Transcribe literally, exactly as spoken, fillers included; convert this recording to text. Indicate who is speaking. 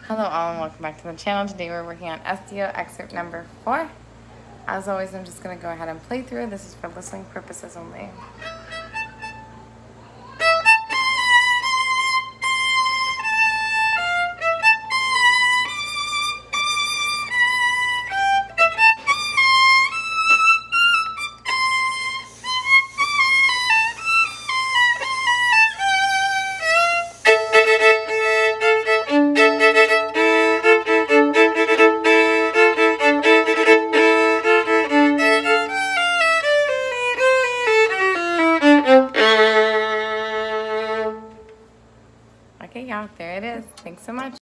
Speaker 1: Hello all and welcome back to the channel. Today we're working on S D O excerpt number four. As always, I'm just going to go ahead and play through. This is for listening purposes only. Okay, yeah, there it is. Thanks so much.